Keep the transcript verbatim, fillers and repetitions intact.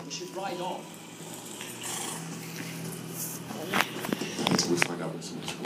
We should ride on. We'll find out what's in the